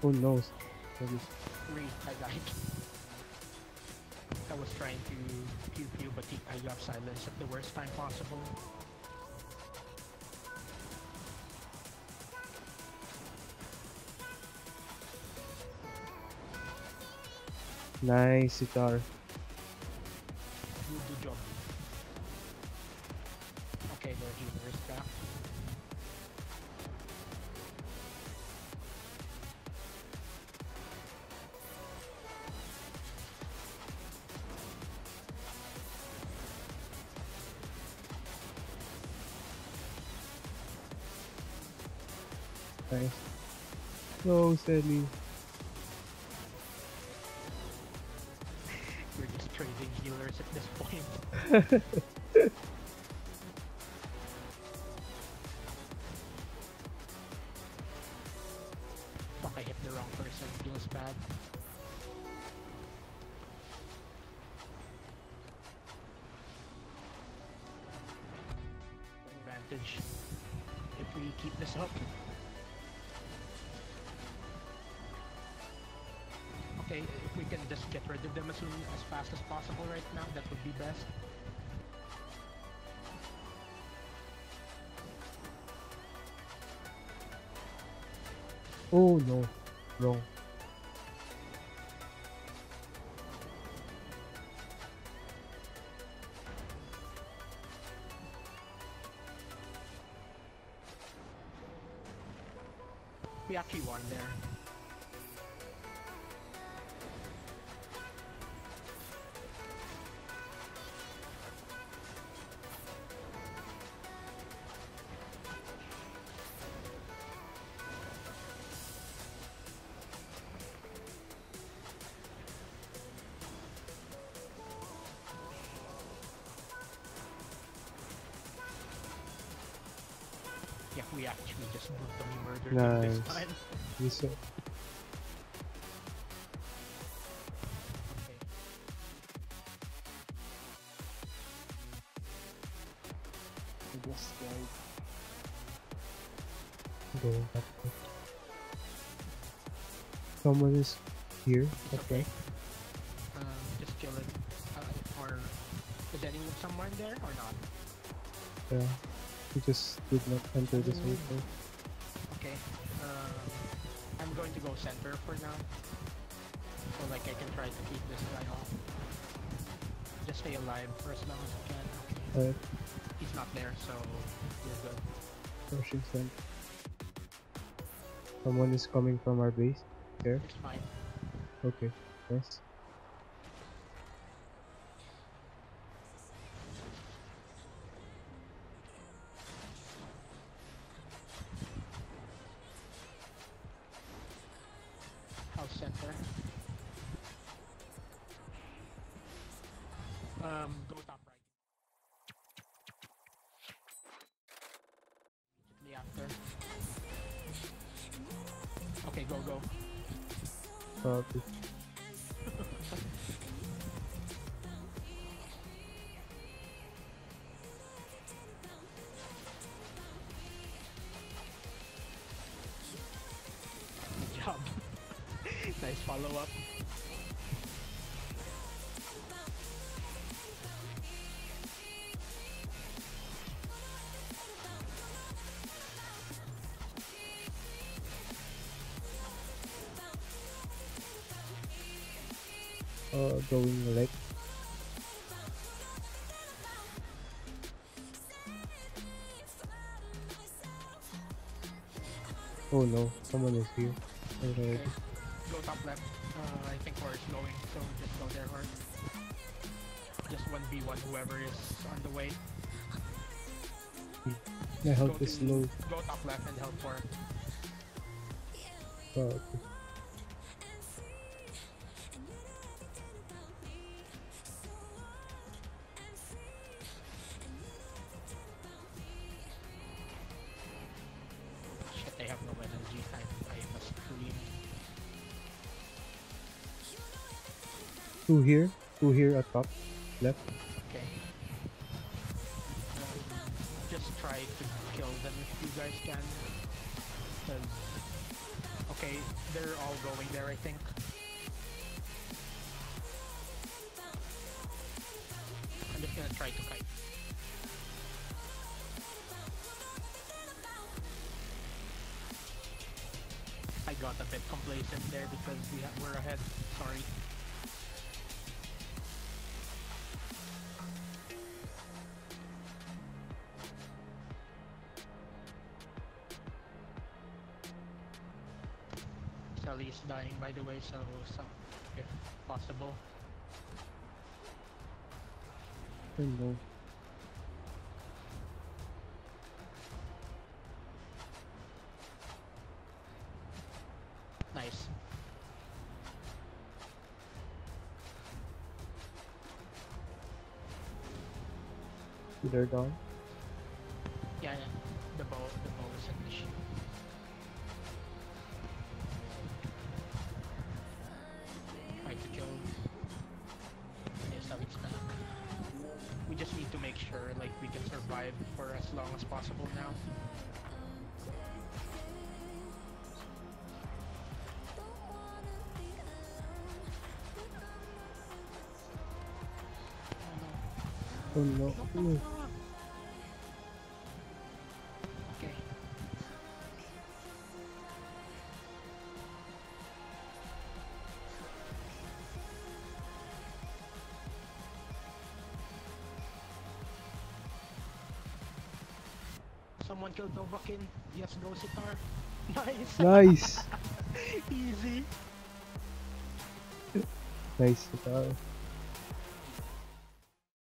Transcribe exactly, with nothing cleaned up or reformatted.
Who knows? Wait, I died. I was trying to pew pew, but he, I got silenced at the worst time possible. Nice, Sitar. Good job. Okay, their healer is back. Nice. Go, Cele. We're just trading healers at this point. Fuck, I hit the wrong person. Feels bad. Advantage if we keep this up. Okay, if we can just get rid of them as soon as fast as possible right now, that would be best. Oh no, wrong. We actually won there. Yeah, we actually just brutally murdered him Nice. this time. Yes, sir. Okay. I guess died. Go back. Someone is here. It's Okay. Um, just kill it. Uh, or is anyone somewhere in there or not? Yeah. He just did not enter the circle. Okay. Um, I'm going to go center for now. So like I can try to keep this guy off. Just stay alive for as long as you can. Okay. Alright. He's not there, so we're good. Pushing sent. Someone is coming from our base. There. It's fine. Okay. Nice. House center. Um, go top right. Immediately after. Okay, go, go. Copy. Good job. Nice follow-up. Uh, going left. Oh no, someone is here. Already. Okay. Go top left. Uh, I think Horror is going, so just go there, Horror. Just one v one whoever is on the way. My health Go is to- low. Go top left and help Horror. Copy. Shit, I have no energy. I, I must scream. Two here. Two here at top. Left. Okay. Um, just try to kill them if you guys can. 'Cause- Okay, they're all going there, I think. I'm just gonna try to kite. I got a bit complacent there because we ha we're ahead. Sorry. Cele is dying, by the way, so, so if possible. Hello. Nice. They're down. Yeah, yeah. The bow, the bow is an issue. Try to kill. Yes, that is back. We just need to make sure, like, we can survive for as long as possible now. Oh no. Ooh. Okay. Someone killed Novakin. Yes, go Sitar. Nice. Nice. Easy. Nice. Sitar.